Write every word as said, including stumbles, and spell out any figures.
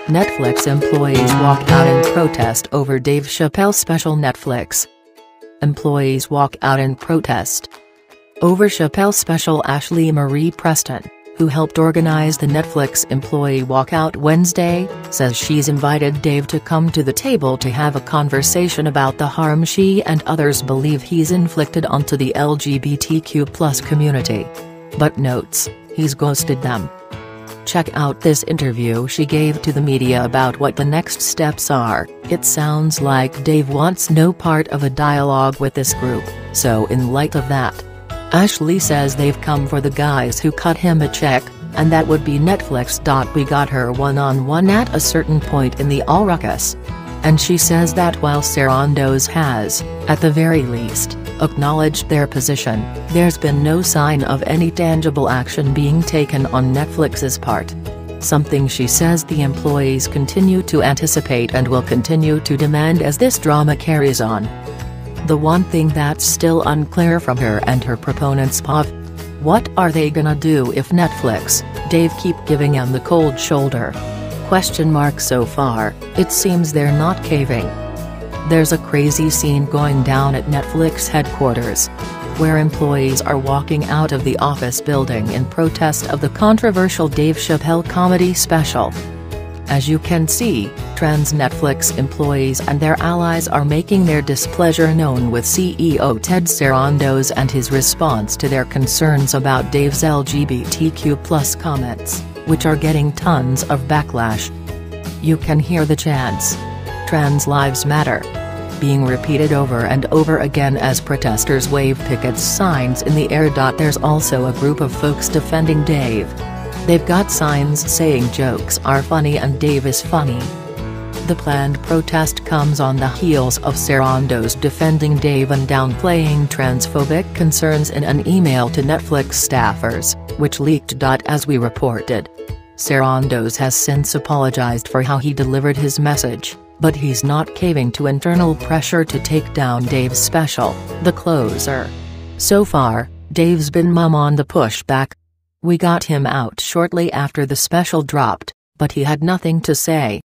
Netflix employees walk out in protest over Dave Chappelle special. Netflix employees walk out in protest over Chappelle special. Ashlee Marie Preston, who helped organize the Netflix employee walkout Wednesday, says she's invited Dave to come to the table to have a conversation about the harm she and others believe he's inflicted onto the L G B T Q plus community. But notes, he's ghosted them. Check out this interview she gave to the media about what the next steps are. It sounds like Dave wants no part of a dialogue with this group, so in light of that, Ashlee says they've come for the guys who cut him a check, and that would be Netflix.We got her one-on-one at a certain point in the all ruckus. And she says that while Sarandos has, at the very least, acknowledged their position, there's been no sign of any tangible action being taken on Netflix's part. Something she says the employees continue to anticipate and will continue to demand as this drama carries on. The one thing that's still unclear from her and her proponents of, what are they gonna do if Netflix, Dave keep giving them the cold shoulder? Question mark. So far, it seems they're not caving. There's a crazy scene going down at Netflix headquarters, where employees are walking out of the office building in protest of the controversial Dave Chappelle comedy special. As you can see, trans Netflix employees and their allies are making their displeasure known with C E O Ted Sarandos and his response to their concerns about Dave's L G B T Q plus comments, which are getting tons of backlash. You can hear the chants, "Trans Lives Matter," being repeated over and over again as protesters wave picket signs in the air. There's also a group of folks defending Dave. They've got signs saying jokes are funny and Dave is funny. The planned protest comes on the heels of Sarandos defending Dave and downplaying transphobic concerns in an email to Netflix staffers, which leaked. As we reported, Sarandos has since apologized for how he delivered his message, but he's not caving to internal pressure to take down Dave's special, The Closer. So far, Dave's been mum on the pushback. "We got him out shortly after the special dropped, but he had nothing to say.